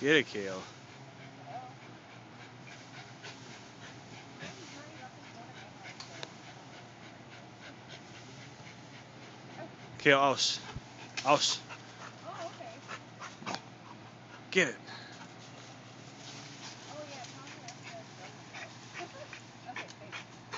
Get it, Kale. Kale, aus. Aus. Oh, okay. Get it. Oh, yeah, Tommy has to okay, thanks.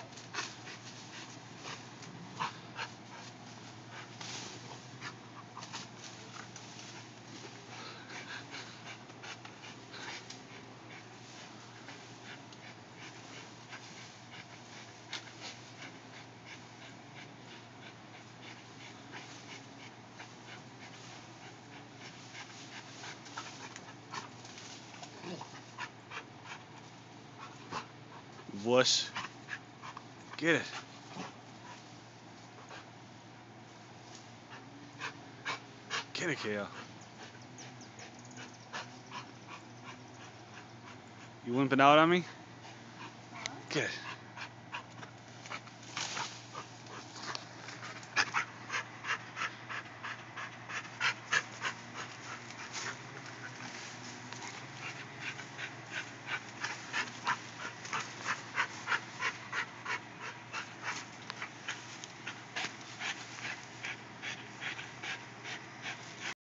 Wuss. Get it. Get it, Kale. You wimping out on me? Huh? Get it.